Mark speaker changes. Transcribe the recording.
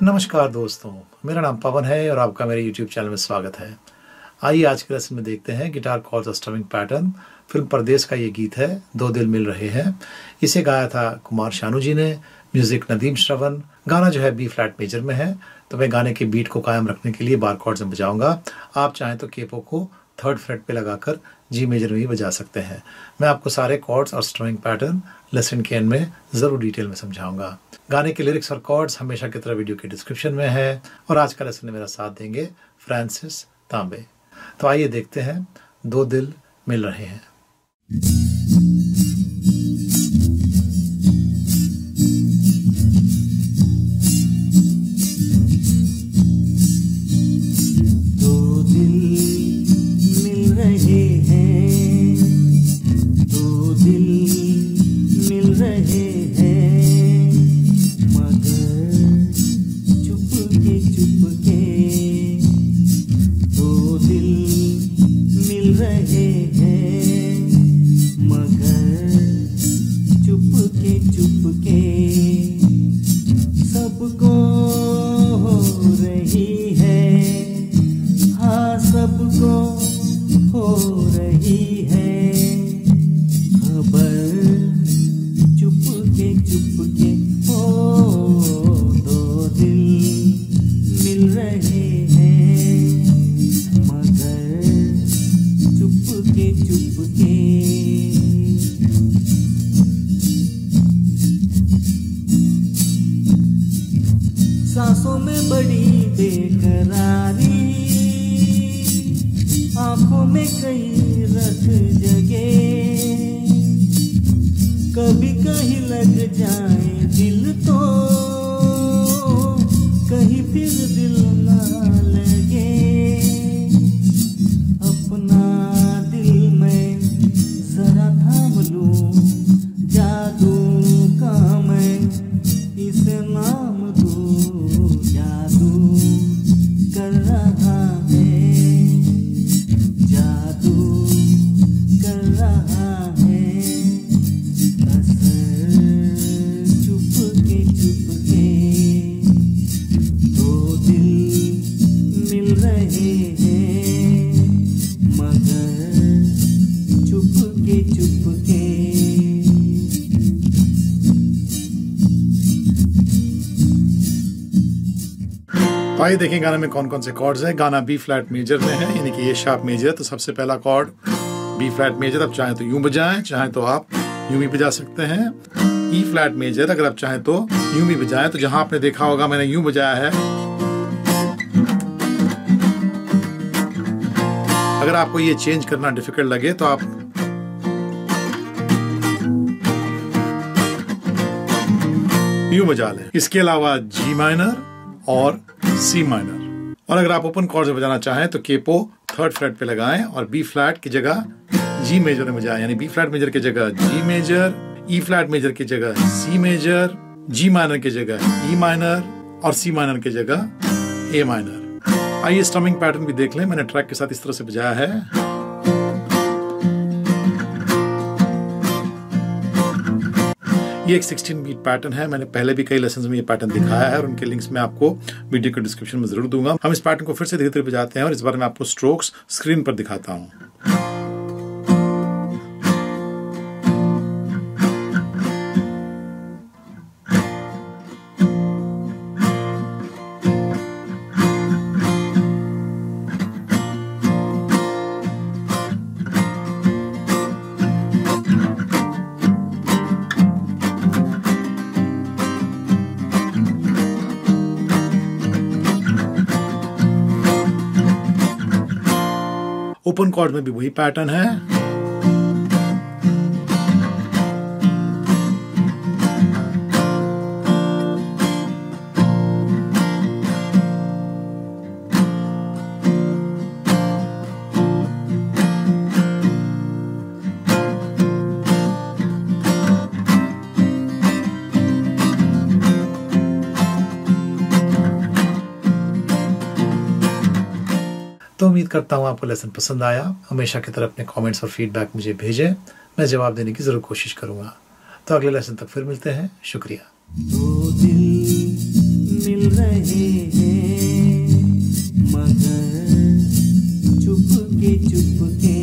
Speaker 1: नमस्कार दोस्तों, मेरा नाम पवन है और आपका मेरे YouTube चैनल में स्वागत है। आइए आज के लेसन में देखते हैं गिटार कॉर्ड्स और स्ट्रमिंग पैटर्न। फिल्म परदेस का ये गीत है, दो दिल मिल रहे हैं। इसे गाया था कुमार शानू जी ने, म्यूजिक नदीम श्रवण। गाना जो है बी फ्लैट मेजर में है, तो मैं गाने के बीट को कायम रखने के लिए बार कॉर्ड्स में बजाऊंगा। आप चाहें तो केपो को थर्ड फ्रेट पे लगाकर जी मेजर में भी बजा सकते हैं। मैं आपको सारे कॉर्ड्स और स्ट्रमिंग पैटर्न लेसन के एंड में जरूर डिटेल में समझाऊंगा। गाने के लिरिक्स और कॉर्ड्स हमेशा की तरह वीडियो के डिस्क्रिप्शन में है और आज का लेसन में मेरा साथ देंगे फ्रांसिस तांबे। तो आइए देखते हैं दो दिल मिल रहे हैं।
Speaker 2: सांसों में बड़ी बेकरारी, आंखों में कई रत जगे, कभी कहीं लग जाए दिल तो कहीं फिर दिल ना लगे। अपना दिल में जरा थाम लूं, जादू का मैं इसे नाम दूं, जादू कर रहा है, जादू कर रहा है, असर चुपके चुपके दो दिल मिल रहे हैं, मगर चुपके चुपके।
Speaker 1: तो आइए देखें गाने में कौन कौन से कॉर्ड्स हैं। गाना बी फ्लैट मेजर में है, यानी कि ये शार्प मेजर। तो सबसे पहला कॉर्ड बी फ्लैट मेजर। आप चाहें तो यूं बजाएं, चाहें तो आप यूं भी बजा सकते हैं। ई फ्लैट मेजर, अगर आप चाहें तो यूं भी बजाएं। तो जहां आपने देखा होगा मैंने यूं बजाया है, अगर आपको ये चेंज करना डिफिकल्ट लगे तो आप यूं बजा लें। इसके अलावा जी माइनर और सी माइनर। और अगर आप ओपन कॉर्ड से बजाना चाहें तो केपो थर्ड फ्लैट पे लगाएं और बी फ्लैट की जगह जी मेजर में बजाएं, यानी बी फ्लैट मेजर की जगह G major, E flat major की जगह सी मेजर, जी माइनर की जगह ई माइनर और सी माइनर की जगह ए माइनर। आइए स्ट्रमिंग पैटर्न भी देख लें। मैंने ट्रैक के साथ इस तरह से बजाया है। ये एक 16 बीट पैटर्न है। मैंने पहले भी कई लेसन्स में ये पैटर्न दिखाया है और उनके लिंक्स मैं आपको वीडियो के डिस्क्रिप्शन में जरूर दूंगा। हम इस पैटर्न को फिर से धीरे धीरे बजाते हैं और इस बार मैं आपको स्ट्रोक्स स्क्रीन पर दिखाता हूँ। ओपन कॉर्ड में भी वही पैटर्न है। तो उम्मीद करता हूँ आपको लेसन पसंद आया। हमेशा की तरह अपने कमेंट्स और फीडबैक मुझे भेजें, मैं जवाब देने की ज़रूर कोशिश करूँगा। तो अगले लेसन तक फिर मिलते हैं। शुक्रिया।
Speaker 2: दो दिल मिल रहे हैं, मगर चुपके चुपके